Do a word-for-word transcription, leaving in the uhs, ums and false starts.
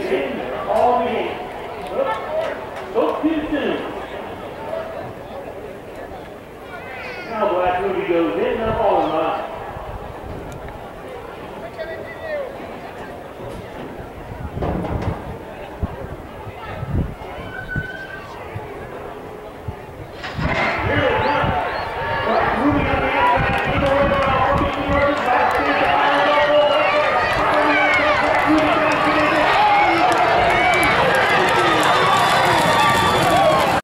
in, they're all in the game. Spoke too soon. Now Black Ruby goes in, they're all